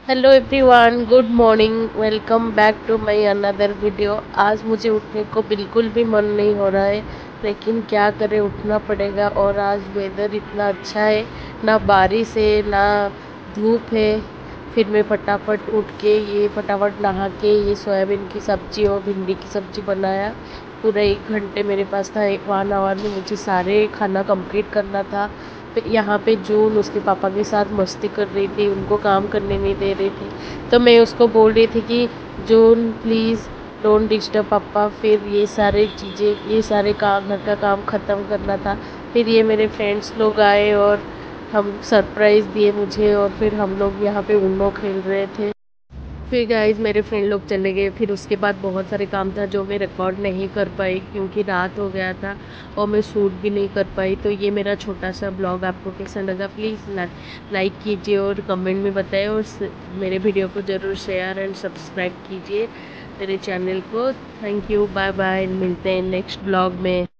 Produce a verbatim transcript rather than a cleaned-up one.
Hello everyone, good morning. Welcome back to my another video. आज मुझे उठने को बिल्कुल भी मन नहीं हो रहा है, लेकिन क्या करें, उठना पड़ेगा। और आज वेदर इतना अच्छा है, ना बारिश है ना धूप है। फिर मैं फटाफट उठ के ये फटाफट नहा के ये सोयाबीन की सब्ज़ी और भिंडी की सब्ज़ी बनाया। पूरा एक घंटे मेरे पास था। एक वन आवर में मुझे सारे खाना कंप्लीट करना था। फिर यहाँ पे जून उसके पापा के साथ मस्ती कर रही थी, उनको काम करने नहीं दे रही थी। तो मैं उसको बोल रही थी कि जून प्लीज़ डोंट डिस्टर्ब पापा। फिर ये सारे चीज़ें, ये सारे काम, घर का काम ख़त्म करना था। फिर ये मेरे फ्रेंड्स लोग आए और हम सरप्राइज़ दिए मुझे, और फिर हम लोग यहाँ पे उनो खेल रहे थे। फिर गाइस मेरे फ्रेंड लोग चले गए। फिर उसके बाद बहुत सारे काम था जो मैं रिकॉर्ड नहीं कर पाई, क्योंकि रात हो गया था और मैं शूट भी नहीं कर पाई। तो ये मेरा छोटा सा ब्लॉग आपको कैसा लगा, प्लीज़ लाइक कीजिए और कमेंट में बताएं, और मेरे वीडियो को ज़रूर शेयर एंड सब्सक्राइब कीजिए मेरे चैनल को। थैंक यू, बाय बाय, मिलते हैं नेक्स्ट ब्लॉग में।